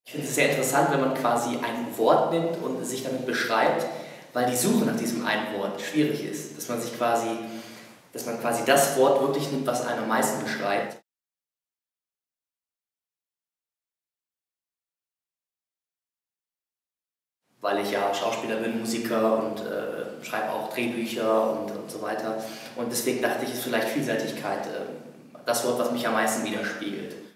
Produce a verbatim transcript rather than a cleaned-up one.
Ich finde es sehr interessant, wenn man quasi ein Wort nimmt und sich damit beschreibt, weil die Suche nach diesem einen Wort schwierig ist. Dass man sich quasi, dass man quasi das Wort wirklich nimmt, was einen am meisten beschreibt. Weil ich ja Schauspieler bin, Musiker und äh, schreibe auch Drehbücher und, und so weiter. Und deswegen dachte ich, ist vielleicht Vielseitigkeit äh, das Wort, was mich am meisten widerspiegelt.